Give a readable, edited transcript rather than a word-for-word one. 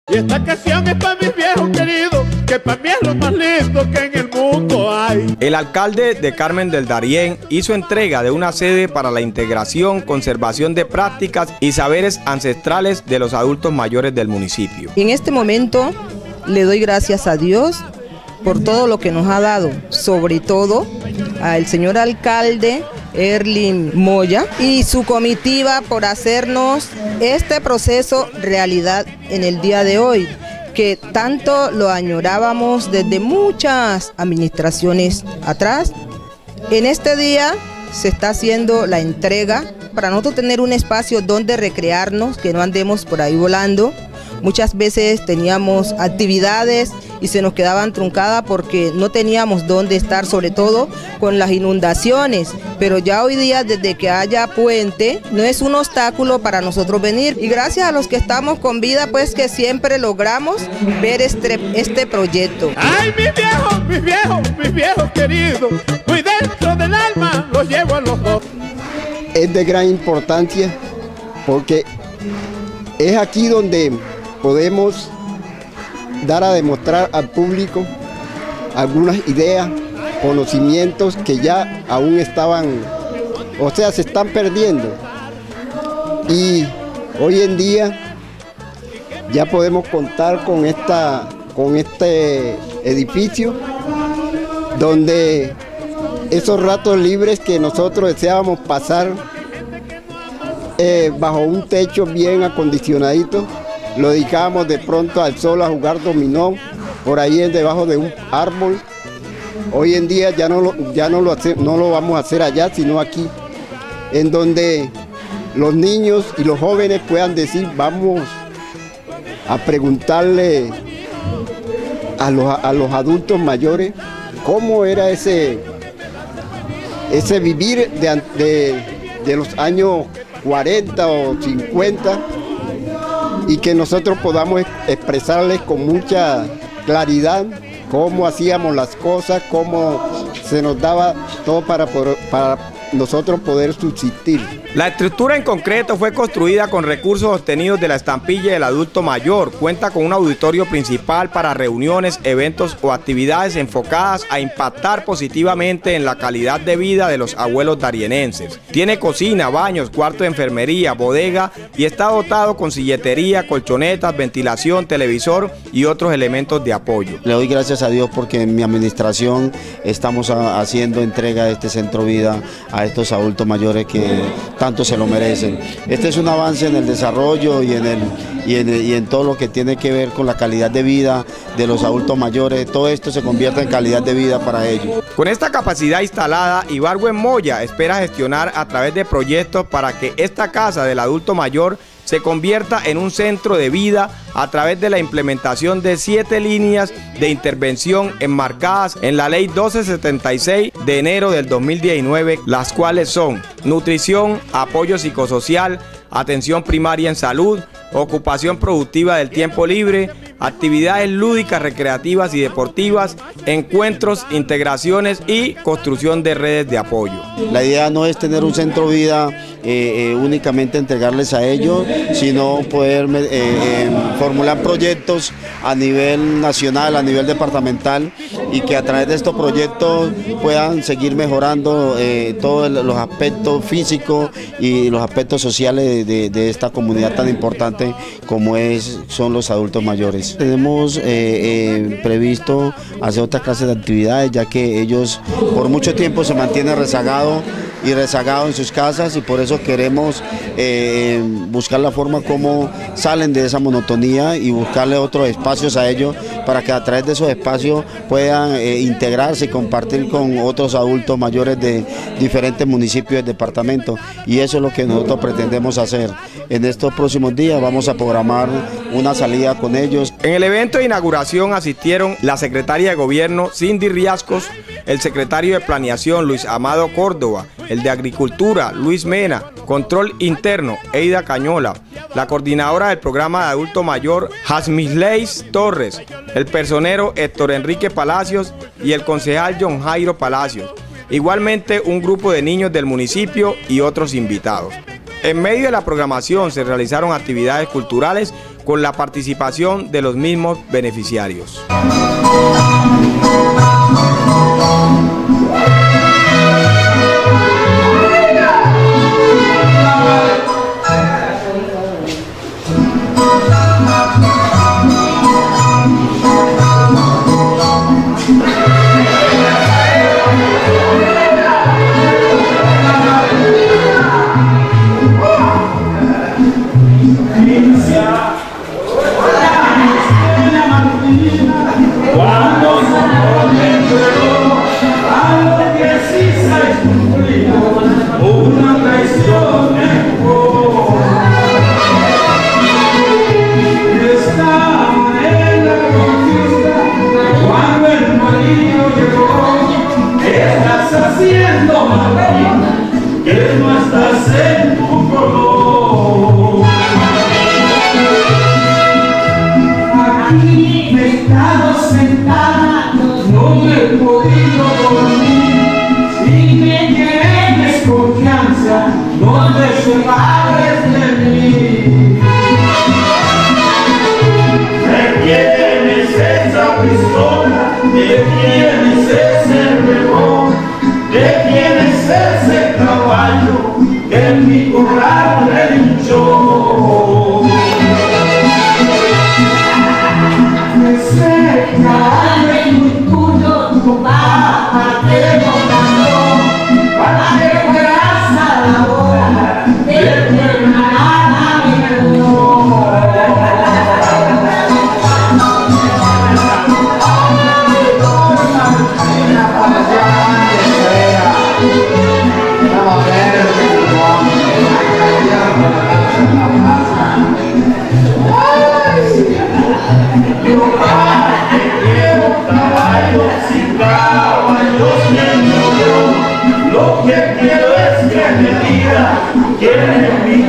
Y esta canción es para mis viejos queridos, que para mí es lo más lindo que en el mundo hay. El alcalde de Carmen del Darién hizo entrega de una sede para la integración, conservación de prácticas y saberes ancestrales de los adultos mayores del municipio. En este momento le doy gracias a Dios por todo lo que nos ha dado, sobre todo al señor alcalde Erlin Moya y su comitiva por hacernos este proceso realidad en el día de hoy, que tanto lo añorábamos desde muchas administraciones atrás. En este día se está haciendo la entrega para nosotros tener un espacio donde recrearnos, que no andemos por ahí volando. Muchas veces teníamos actividades y se nos quedaban truncadas porque no teníamos dónde estar, sobre todo con las inundaciones. Pero ya hoy día, desde que haya puente, no es un obstáculo para nosotros venir. Y gracias a los que estamos con vida, pues que siempre logramos ver este proyecto. ¡Ay, mis viejos queridos! Muy dentro del alma los llevo a los dos. Es de gran importancia porque es aquí donde podemos dar a demostrar al público algunas ideas, conocimientos que ya aún estaban, o sea, se están perdiendo. Y hoy en día ya podemos contar con este edificio donde esos ratos libres que nosotros deseábamos pasar bajo un techo bien acondicionadito, lo dedicábamos de pronto al sol a jugar dominó, por ahí debajo de un árbol. Hoy en día ya no lo vamos a hacer allá, sino aquí, en donde los niños y los jóvenes puedan decir, vamos a preguntarle a los adultos mayores cómo era ese vivir de los años 40 o 50, y que nosotros podamos expresarles con mucha claridad cómo hacíamos las cosas, cómo se nos daba todo para nosotros poder subsistir. La estructura en concreto fue construida con recursos obtenidos de la estampilla del adulto mayor. Cuenta con un auditorio principal para reuniones, eventos o actividades enfocadas a impactar positivamente en la calidad de vida de los abuelos darienenses. Tiene cocina, baños, cuarto de enfermería, bodega y está dotado con silletería, colchonetas, ventilación, televisor y otros elementos de apoyo. Le doy gracias a Dios porque en mi administración estamos haciendo entrega de este centro vida a estos adultos mayores que tanto se lo merecen. Este es un avance en el desarrollo y en todo lo que tiene que ver con la calidad de vida de los adultos mayores. Todo esto se convierte en calidad de vida para ellos. Con esta capacidad instalada, Ibargüen Moya espera gestionar a través de proyectos para que esta casa del adulto mayor se convierta en un centro de vida a través de la implementación de 7 líneas de intervención enmarcadas en la Ley 1276 de enero del 2019, las cuales son nutrición, apoyo psicosocial, atención primaria en salud, ocupación productiva del tiempo libre, actividades lúdicas, recreativas y deportivas, encuentros, integraciones y construcción de redes de apoyo. La idea no es tener un centro vida únicamente entregarles a ellos, sino poder formular proyectos a nivel nacional, a nivel departamental, y que a través de estos proyectos puedan seguir mejorando todos los aspectos físicos y los aspectos sociales de esta comunidad tan importante como son los adultos mayores. Tenemos previsto hacer otras clases de actividades, ya que ellos por mucho tiempo se mantienen rezagados en sus casas, y por eso queremos buscar la forma como salen de esa monotonía y buscarle otros espacios a ellos para que a través de esos espacios puedan integrarse y compartir con otros adultos mayores de diferentes municipios del departamento, y eso es lo que nosotros pretendemos hacer. En estos próximos días vamos a programar una salida con ellos. En el evento de inauguración asistieron la secretaria de Gobierno Cindy Riascos, el secretario de Planeación Luis Amado Córdoba, el de Agricultura Luis Mena, Control Interno Eida Cañola, la coordinadora del programa de adulto mayor Jasmisleis Torres, el personero Héctor Enrique Palacios y el concejal John Jairo Palacios. Igualmente un grupo de niños del municipio y otros invitados. En medio de la programación se realizaron actividades culturales con la participación de los mismos beneficiarios. Lo que quiero es que me diga quién es mi